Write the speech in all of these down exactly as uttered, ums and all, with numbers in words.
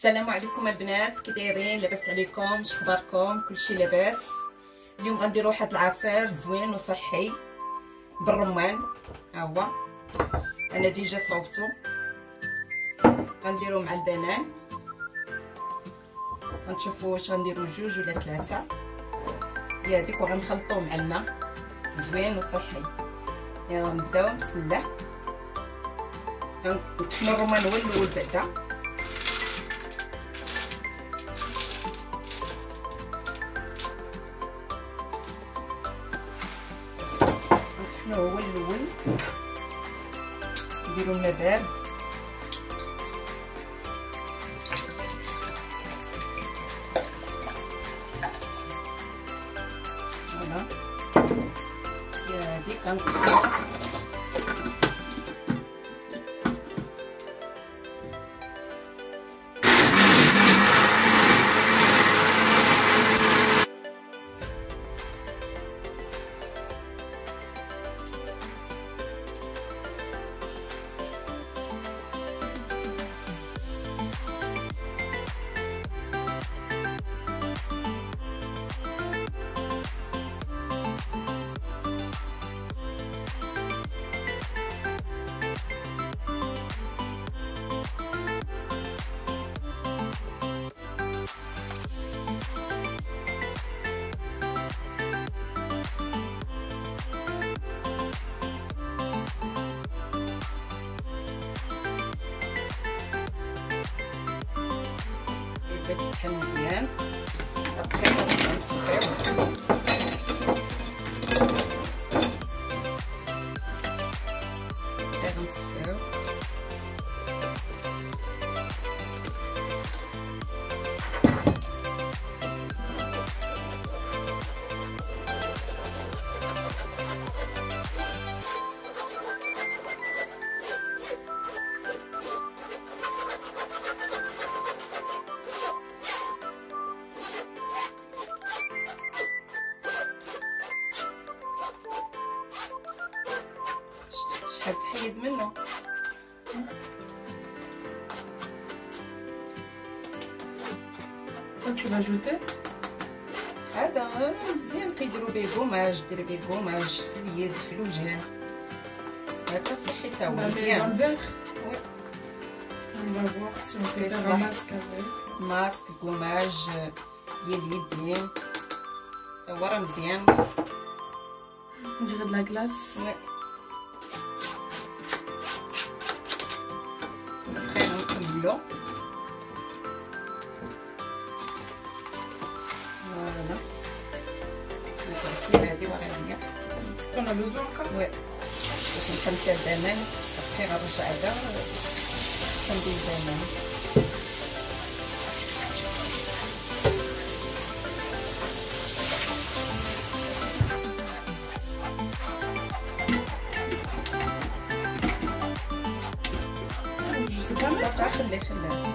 السلام عليكم البنات، كي دايرين؟ لاباس عليكم؟ شخباركم؟ كلشي لاباس؟ اليوم غنديروا واحد العصير زوين وصحي بالرمان. ها هو انا ديجا صوبته، غنديروا مع البنان. غنشوفوا واش غنديروا جوج ولا ثلاثه هي هذيك، وغنخلطوه مع الماء زوين وصحي. يلا نبداو. بسم الله. غنطحنوا الرمان هو الاول بعدا، نطحنوه هو الاول، نديرو الماء بارد. فوالا هي هادي كنطحنوها. تطحن مزيان، نطحنو ونصفيو. غنصفيو شحال تحيد منه. Tu vas ajouter هذا مزيان كيديروا به كوماج، ديروا به كوماج في اليد في الوجه، هذا صحي تا هو مزيان. Oui. On va voir si on peut faire un masque avec. ماسك كوماج ديال اليدين تا هو راه مزيان. On dirait de la glace. Ouais. Après نكملو. Voilà. نغسل هادي وغاديه. T'en as besoin encore? Ouais. باش نحل البنان. après غنرجع هذا كندير البنان. صافي خليه خليه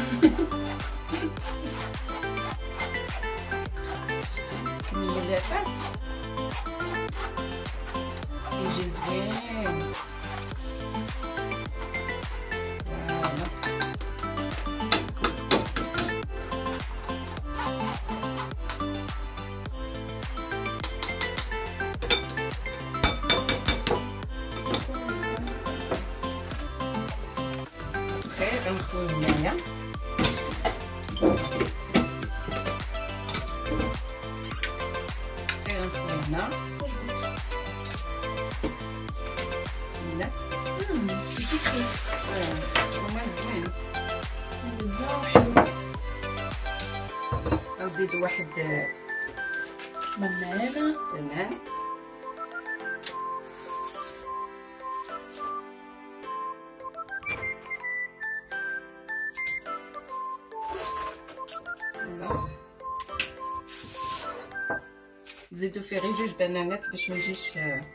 كمية لافات يجي زوين. فوالا غنخوي هنايا غنخوي هنا. بسم الله. سي سكري. اه الرمان زوين. غنزيدو واحد بنانة. بنان. نزيدو فيه غير جوج بنانات باش ما يجيش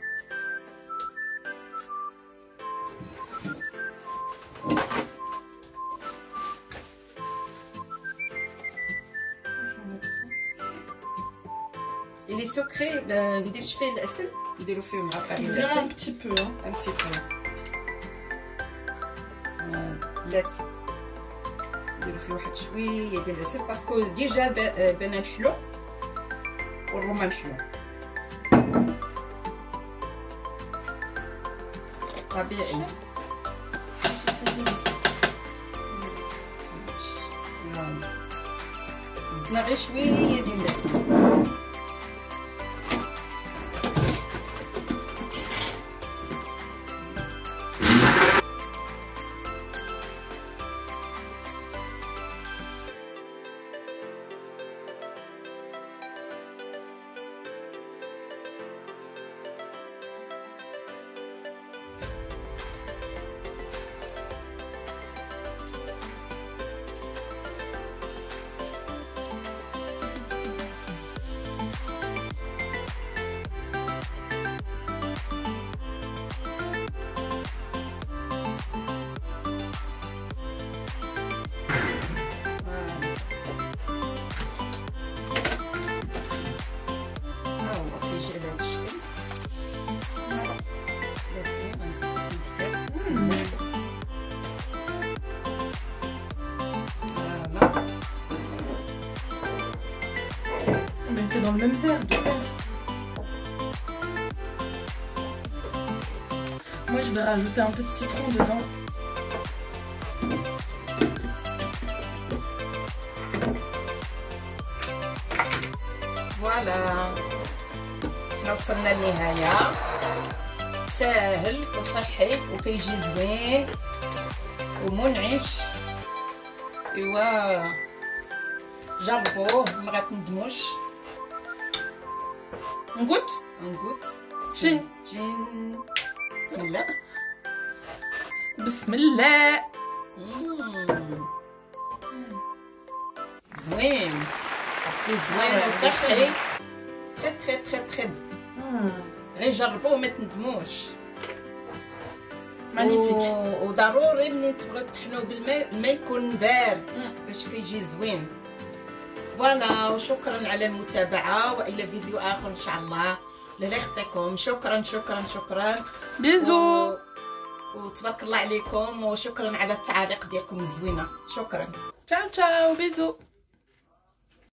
اللي سكري. نديرش فيه العسل، نديرو فيه معقد العسل. Un petit peu. Un petit peu. بلاتي نديرو فيه واحد شويه ديال العسل باسكو ديجا بنان حلو والرمان حلو طبيعي. زدنا غير شويه ديال العسل. C'est dans le même verre de verre. Moi je vais rajouter un peu de citron dedans. فوالا حنا وصلنا للنهايه. ساهل وصحي وكيجي زوين ومنعش. ايوا جربوه ما غتندموش. نقول نقول شين جين بسم الله بسم الله. زوين عرفتي زوين وصحي. تري تري تري تري غير جربوه ما تندموش. مانيفيك. وضروري ملي تبغيو تطحنوه بالماء الماء يكون بارد باش كيجي زوين. فوالا وشكرا على المتابعه والى فيديو اخر ان شاء الله. الله يخطيكم. شكرا شكرا شكرا. بيزو و... وتبارك الله عليكم وشكرا على التعاليق ديالكم الزوينه. شكرا. تشاو تشاو بيزو.